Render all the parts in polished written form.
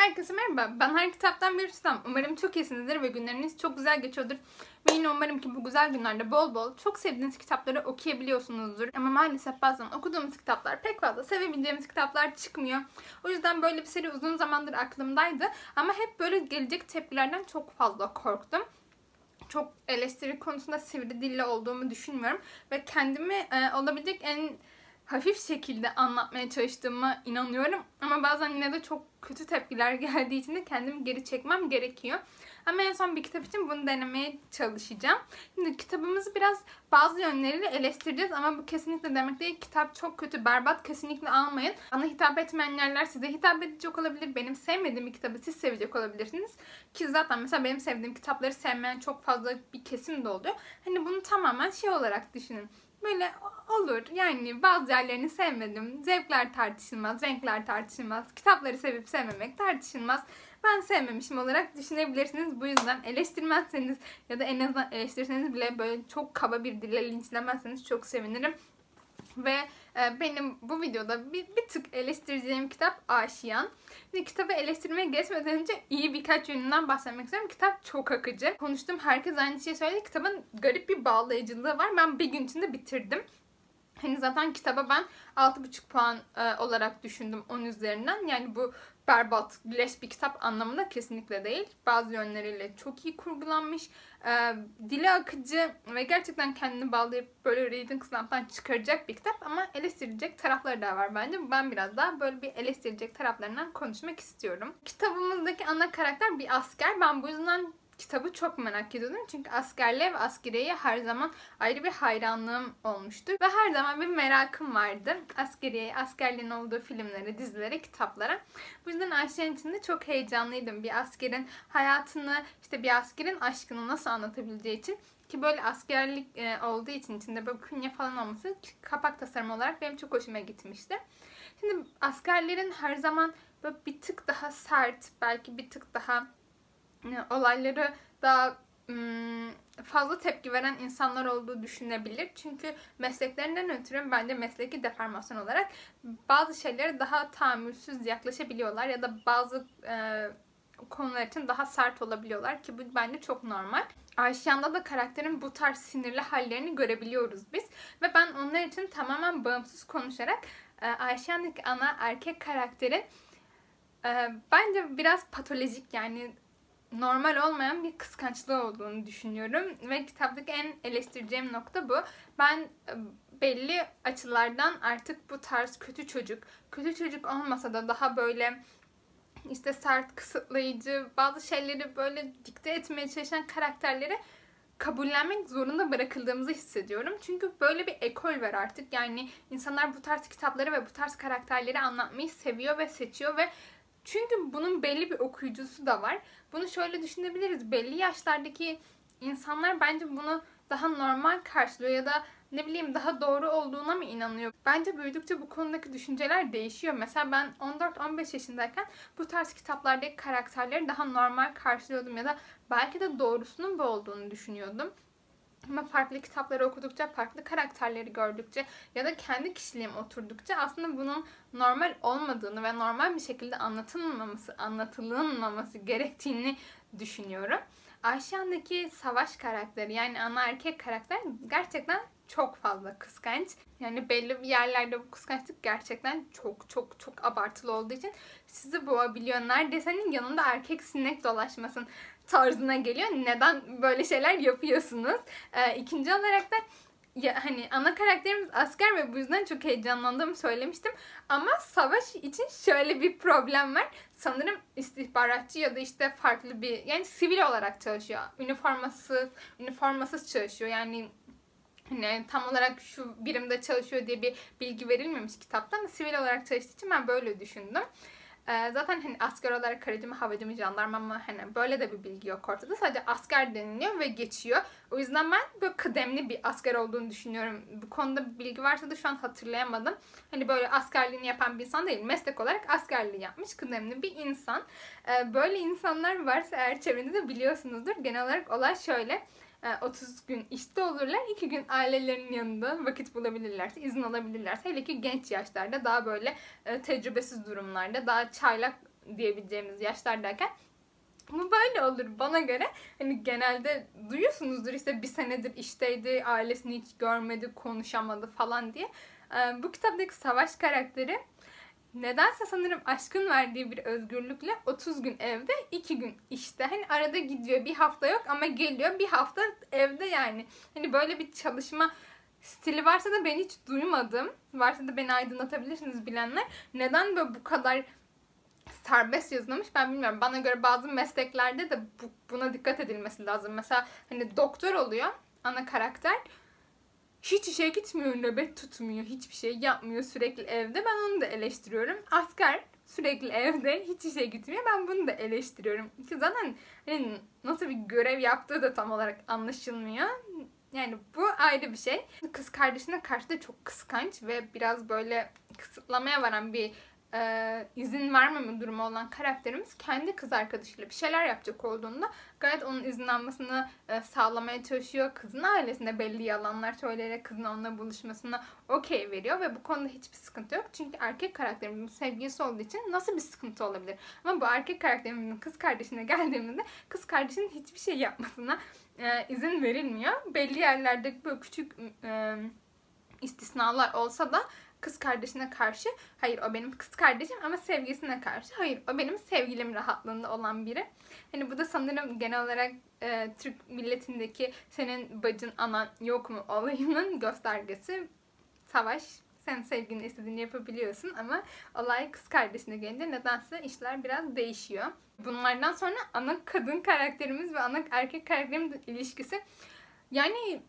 Herkese merhaba. Ben Her Kitaptan Bir Tutam. Umarım çok iyisinizdir ve günleriniz çok güzel geçiyordur. Ve yine umarım ki bu güzel günlerde bol bol çok sevdiğiniz kitapları okuyabiliyorsunuzdur. Ama maalesef bazen okuduğumuz kitaplar pek fazla sevebileceğimiz kitaplar çıkmıyor. O yüzden böyle bir seri uzun zamandır aklımdaydı. Ama hep böyle gelecek tepkilerden çok fazla korktum. Çok eleştiri konusunda sivri dilli olduğumu düşünmüyorum. Ve kendimi olabilecek en hafif şekilde anlatmaya çalıştığıma inanıyorum. Ama bazen yine de çok kötü tepkiler geldiği için de kendimi geri çekmem gerekiyor. Ama en son bir kitap için bunu denemeye çalışacağım. Şimdi kitabımızı biraz bazı yönleriyle eleştireceğiz ama bu kesinlikle demek değil. Kitap çok kötü, berbat, kesinlikle almayın. Bana hitap etmeyen yerler size hitap edecek olabilir. Benim sevmediğim bir kitabı siz sevecek olabilirsiniz. Ki zaten mesela benim sevdiğim kitapları sevmeyen çok fazla bir kesim de oluyor. Hani bunu tamamen şey olarak düşünün. Böyle olur. Yani bazı yerlerini sevmedim. Zevkler tartışılmaz, renkler tartışılmaz. Kitapları sevip sevmemek tartışılmaz. Ben sevmemişim olarak düşünebilirsiniz. Bu yüzden eleştirmezseniz ya da en azından eleştirirseniz bile böyle çok kaba bir dille linçlemezseniz çok sevinirim. Ve benim bu videoda bir tık eleştireceğim kitap Aşiyan. Şimdi kitabı eleştirmeye geçmeden önce iyi birkaç yönünden bahsetmek istiyorum. Kitap çok akıcı. Konuştuğum herkes aynı şeyi söyledi. Kitabın garip bir bağlayıcılığı var. Ben bir gün içinde bitirdim. Hani zaten kitaba ben 6,5 puan olarak düşündüm 10 üzerinden. Yani bu berbat, leş bir kitap anlamında kesinlikle değil. Bazı yönleriyle çok iyi kurgulanmış. Dili akıcı ve gerçekten kendini bağlayıp böyle reading slump'tan çıkaracak bir kitap. Ama eleştirilecek tarafları da var bence. Ben biraz daha böyle bir eleştirilecek taraflarından konuşmak istiyorum. Kitabımızdaki ana karakter bir asker. Ben bu yüzden kitabı çok merak ediyordum. Çünkü askerliğe ve askeriyeye her zaman ayrı bir hayranlığım olmuştu. Ve her zaman bir merakım vardı. Askeriye, askerliğin olduğu filmlere, dizilere, kitaplara. Bu yüzden Ayşe'nin içinde çok heyecanlıydım. Bir askerin hayatını, işte bir askerin aşkını nasıl anlatabileceği için. Ki böyle askerlik olduğu için içinde böyle künye falan olması kapak tasarımı olarak benim çok hoşuma gitmişti. Şimdi askerlerin her zaman böyle bir tık daha sert, belki bir tık daha olayları daha fazla tepki veren insanlar olduğu düşünebilir. Çünkü mesleklerinden ötürü bence mesleki deformasyon olarak bazı şeylere daha tahammülsüz yaklaşabiliyorlar ya da bazı konular için daha sert olabiliyorlar ki bu bence çok normal. Ayşeyan'da da karakterin bu tarz sinirli hallerini görebiliyoruz biz. Ve ben onlar için tamamen bağımsız konuşarak Ayşeyan'daki ana erkek karakterin bence biraz patolojik, yani normal olmayan bir kıskançlığı olduğunu düşünüyorum. Ve kitaptaki en eleştireceğim nokta bu. Ben belli açılardan artık bu tarz kötü çocuk olmasa da daha böyle işte sert, kısıtlayıcı, bazı şeyleri böyle dikte etmeye çalışan karakterleri kabullenmek zorunda bırakıldığımızı hissediyorum. Çünkü böyle bir ekol var artık. Yani insanlar bu tarz kitapları ve bu tarz karakterleri anlatmayı seviyor ve seçiyor ve çünkü bunun belli bir okuyucusu da var. Bunu şöyle düşünebiliriz. Belli yaşlardaki insanlar bence bunu daha normal karşılıyor ya da ne bileyim daha doğru olduğuna mı inanıyor? Bence büyüdükçe bu konudaki düşünceler değişiyor. Mesela ben 14-15 yaşındayken bu tarz kitaplardaki karakterleri daha normal karşılıyordum ya da belki de doğrusunun bu olduğunu düşünüyordum. Ama farklı kitapları okudukça, farklı karakterleri gördükçe ya da kendi kişiliğim oturdukça aslında bunun normal olmadığını ve normal bir şekilde anlatılmaması gerektiğini düşünüyorum. Ayşe'ndeki Savaş karakteri, yani ana erkek karakter gerçekten çok fazla kıskanç. Yani belli bir yerlerde bu kıskançlık gerçekten çok abartılı olduğu için sizi boğabiliyor. Neredeyse yanında erkek sinek dolaşmasın tarzına geliyor. Neden böyle şeyler yapıyorsunuz? İkinci olarak da hani ana karakterimiz asker ve bu yüzden çok heyecanlandığımı söylemiştim. Ama Savaş için şöyle bir problem var. Sanırım istihbaratçı ya da işte farklı bir, yani sivil olarak çalışıyor. Üniformasız çalışıyor. Yani hani tam olarak şu birimde çalışıyor diye bir bilgi verilmemiş kitapta ama sivil olarak çalıştığı için ben böyle düşündüm. Zaten hani asker olarak karıcı mı, havacı mı, jandarma mı, hani böyle de bir bilgi yok ortada. Sadece asker deniliyor ve geçiyor. O yüzden ben böyle kıdemli bir asker olduğunu düşünüyorum. Bu konuda bir bilgi varsa da şu an hatırlayamadım. Hani böyle askerliğini yapan bir insan değil. Meslek olarak askerliği yapmış kıdemli bir insan. Böyle insanlar varsa eğer çevrenizde biliyorsunuzdur. Genel olarak olay şöyle. 30 gün işte olurlar. 2 gün ailelerinin yanında vakit bulabilirlerse, izin alabilirlerse, hele ki genç yaşlarda daha böyle tecrübesiz durumlarda, daha çaylak diyebileceğimiz yaşlardayken bu böyle olur bana göre. Hani genelde duyuyorsunuzdur işte bir senedir işteydi, ailesini hiç görmedi, konuşamadı falan diye. Bu kitaptaki Savaş karakteri nedense sanırım aşkın verdiği bir özgürlükle 30 gün evde, 2 gün işte. Hani arada gidiyor, bir hafta yok ama geliyor, bir hafta evde yani. Hani böyle bir çalışma stili varsa da ben hiç duymadım. Varsa da beni aydınlatabilirsiniz bilenler. Neden böyle bu kadar serbest yazılmış ben bilmiyorum. Bana göre bazı mesleklerde de buna dikkat edilmesi lazım. Mesela hani doktor oluyor ana karakter. Hiç işe gitmiyor, nöbet tutmuyor, hiçbir şey yapmıyor, sürekli evde. Ben onu da eleştiriyorum. Asker sürekli evde, hiç işe gitmiyor. Ben bunu da eleştiriyorum. Ki zaten hani nasıl bir görev yaptığı da tam olarak anlaşılmıyor. Yani bu ayrı bir şey. Kız kardeşine karşı da çok kıskanç ve biraz böyle kısıtlamaya varan bir izin vermeme durumu olan karakterimiz kendi kız arkadaşıyla bir şeyler yapacak olduğunda gayet onun izin almasını sağlamaya çalışıyor. Kızın ailesine belli yalanlar söyleyerek kızın onunla buluşmasına okey veriyor ve bu konuda hiçbir sıkıntı yok. Çünkü erkek karakterimizin sevgilisi olduğu için nasıl bir sıkıntı olabilir? Ama bu erkek karakterimizin kız kardeşine geldiğimizde kız kardeşinin hiçbir şey yapmasına izin verilmiyor. Belli yerlerde böyle küçük istisnalar olsa da kız kardeşine karşı hayır o benim kız kardeşim ama sevgilisine karşı hayır o benim sevgilim rahatlığında olan biri. Hani bu da sanırım genel olarak Türk milletindeki senin bacın anan yok mu olayının göstergesi. Savaş, sen sevgilini istediğini yapabiliyorsun ama olay kız kardeşine gelince nedense işler biraz değişiyor. Bunlardan sonra ana kadın karakterimiz ve ana erkek karakterimizin ilişkisi yani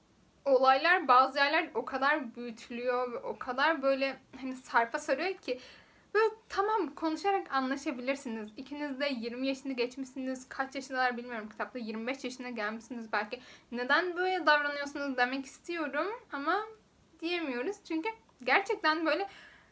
olaylar bazı yerler o kadar büyütülüyor ve o kadar böyle hani sarpa sarıyor ki böyle tamam konuşarak anlaşabilirsiniz. İkiniz de 20 yaşını geçmişsiniz. Kaç yaşındalar bilmiyorum. Kitapta 25 yaşına gelmişsiniz belki. Neden böyle davranıyorsunuz demek istiyorum ama diyemiyoruz. Çünkü gerçekten böyle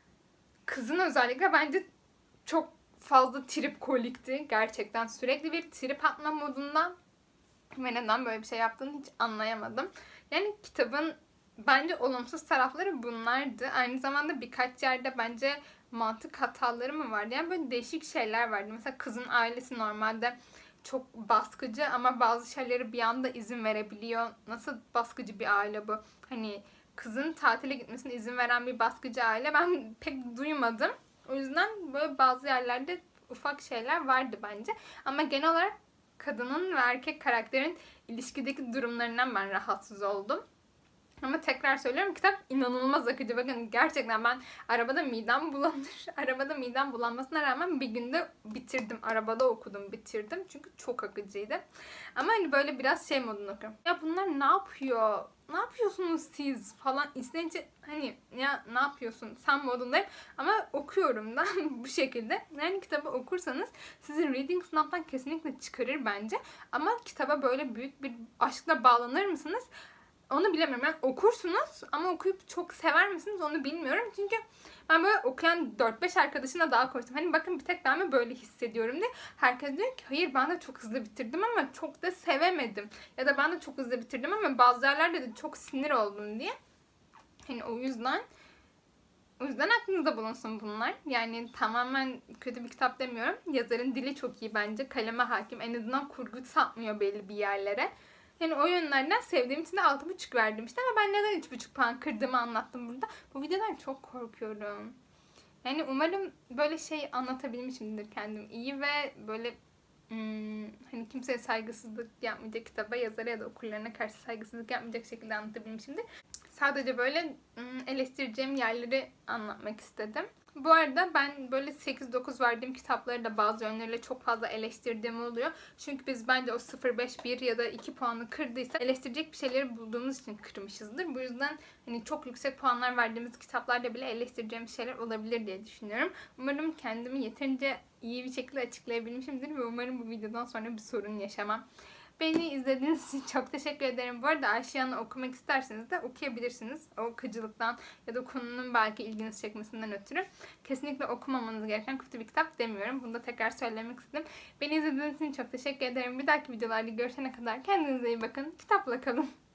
kızın özellikle bence çok fazla trip kolikti. Gerçekten sürekli bir trip atma modunda ve neden böyle bir şey yaptığını hiç anlayamadım. Yani kitabın bence olumsuz tarafları bunlardı. Aynı zamanda birkaç yerde bence mantık hataları mı vardı? Yani böyle değişik şeyler vardı. Mesela kızın ailesi normalde çok baskıcı ama bazı şeyleri bir anda izin verebiliyor. Nasıl baskıcı bir aile bu? Hani kızın tatile gitmesine izin veren bir baskıcı aile ben pek duymadım. O yüzden böyle bazı yerlerde ufak şeyler vardı bence. Ama genel olarak kadının ve erkek karakterin ilişkideki durumlarından ben rahatsız oldum. Ama tekrar söylüyorum kitap inanılmaz akıcı. Bakın gerçekten ben arabada midem bulanır. Arabada midem bulanmasına rağmen bir günde bitirdim. Arabada okudum bitirdim. Çünkü çok akıcıydı. Ama hani böyle biraz şey modunda okuyorum. Ya bunlar ne yapıyor? Ne yapıyorsunuz siz falan isteyince hani ya ne yapıyorsun sen modundayım ama okuyorum da bu şekilde. Yani kitabı okursanız sizi reading sınavdan kesinlikle çıkarır bence. Ama kitaba böyle büyük bir aşkla bağlanır mısınız? Onu bilemiyorum. Yani okursunuz ama okuyup çok sever misiniz onu bilmiyorum. Çünkü ben böyle okuyan 4-5 arkadaşına daha konuştum. Hani bakın bir tek ben mi böyle hissediyorum diye. Herkes diyor ki hayır ben de çok hızlı bitirdim ama çok da sevemedim. Ya da ben de çok hızlı bitirdim ama bazı yerlerde de çok sinir oldum diye. Hani o yüzden aklınızda bulunsun bunlar. Yani tamamen kötü bir kitap demiyorum. Yazarın dili çok iyi bence. Kaleme hakim. En azından kurgu satmıyor belli bir yerlere. Yani o yönlerden sevdiğim için de 6,5 verdim işte ama ben neden 3,5 puan kırdığımı anlattım burada. Bu videodan çok korkuyorum. Yani umarım böyle şey anlatabilmişimdir kendim iyi ve böyle hani kimseye saygısızlık yapmayacak kitaba, yazara ya da okurlarına karşı saygısızlık yapmayacak şekilde anlatabilmişimdir. Sadece böyle eleştireceğim yerleri anlatmak istedim. Bu arada ben böyle 8-9 verdiğim kitapları da bazı yönleriyle çok fazla eleştirdiğim oluyor. Çünkü biz bence o 0-5, 1 ya da 2 puanı kırdıysa eleştirecek bir şeyleri bulduğumuz için kırmışızdır. Bu yüzden hani çok yüksek puanlar verdiğimiz kitaplarda bile eleştireceğim şeyler olabilir diye düşünüyorum. Umarım kendimi yeterince iyi bir şekilde açıklayabilmişimdir ve umarım bu videodan sonra bir sorun yaşamam. Beni izlediğiniz için çok teşekkür ederim. Bu arada Aşiyan'ı okumak isterseniz de okuyabilirsiniz. O akıcılıktan ya da konunun belki ilginizi çekmesinden ötürü. Kesinlikle okumamanız gereken kötü bir kitap demiyorum. Bunu da tekrar söylemek istedim. Beni izlediğiniz için çok teşekkür ederim. Bir dahaki videolarda görüşene kadar kendinize iyi bakın. Kitapla kalın.